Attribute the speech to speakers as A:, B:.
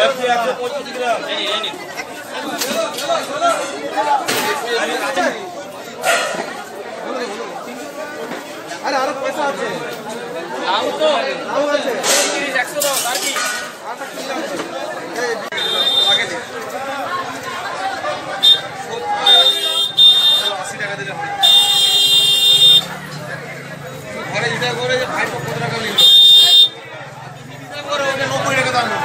A: আরে আরো পয়সা আছে লাউ তো লাউ আছে 100 দাও আর কি আটা কিলো আছে এই আগে দে 80 টাকা দিলে হবে ঘরে যেটা করে যে ভাই কত টাকা নিল এটা করে ওটা 90 টাকা দাম